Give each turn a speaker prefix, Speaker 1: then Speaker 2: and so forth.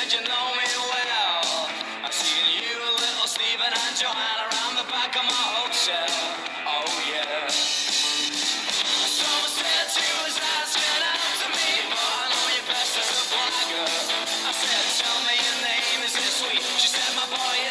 Speaker 1: said you know me well. I've seen you, little Stephen and Joanna around the back of my hotel. Oh yeah. Someone said you was asking out to me, but I know you best as a blagger. I said, tell me your name, is it sweet? She said, my boy,